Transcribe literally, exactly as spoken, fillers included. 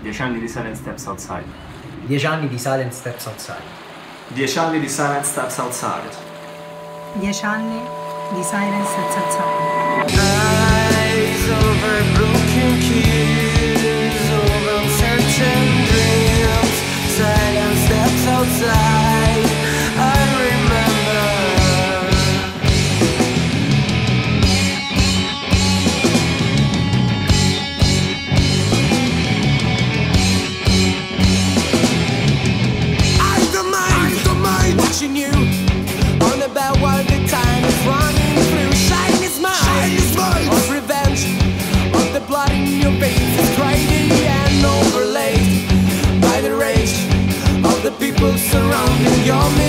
Dieci anni di Silent Steps Outside. Dieci anni di Silent Steps Outside. Dieci anni di Silent Steps Outside. Dieci anni di Silent Steps Outside. Eyes over broken keys, over uncertain dreams. Silent steps outside. I remember. I don't mind, I don't mind watching you on about while the time is running through. Shine is mine, shine is mine. Of revenge, of the blood in your veins is grinding and overlaid by the rage of the people surrounding your